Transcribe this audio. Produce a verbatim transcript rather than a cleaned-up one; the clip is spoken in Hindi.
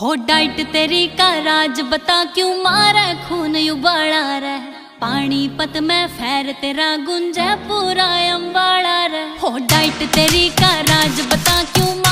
हो डाइट तेरी का राज बता क्यों मारे खून उबाला रे। पानीपत में फैर तेरा गुंजे पूरा अम्बाड़ा रे। हो डाइट तेरी का राज बता क्यों